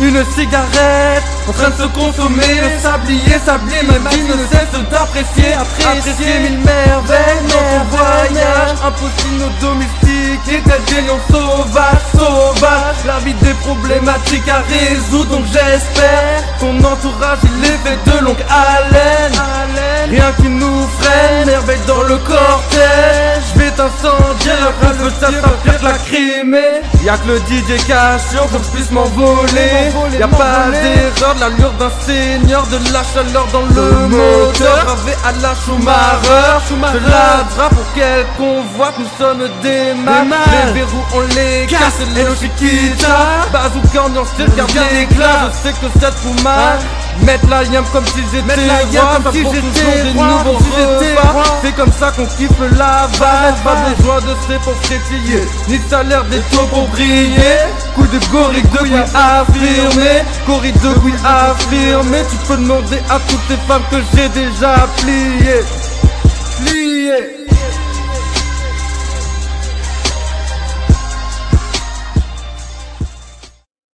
une cigarette en train de se consommer. Le sablier, ma vie ne cesse d'apprécier. Apprécier mille merveilles dans ton voyage. Impossible nos domestiques, des lions sauvages. La vie des problématiques à résoudre, donc j'espère ton entourage il est fait de longue haleine. Rien qui nous freine, merveille dans le cortège. Je vais t'incendier, la rage ça pire que la Crimée. Y'a que le DJ Cachon qu'on puisse m'envoler. Y'a pas d'erreur, de l'allure d'un seigneur, de la chaleur dans le moteur. Gravé à la Schumacher, je la pour qu'elle convoite, nous sommes des mâles. Les verrous on les casse, les Chiquita. Bazooka en entier, regarde l'éclat. Je sais que ça te fout mal. Mettre la yam comme si j'étais roi, comme si j'étais des nouveaux repas. C'est comme ça qu'on kiffe la vague. Pas besoin de stress pour frétiller, ni de salaire des taux pour briller. Coup de gorille de couille affirmé, gorille de couille affirmé. Tu peux demander à toutes les femmes que j'ai déjà plié.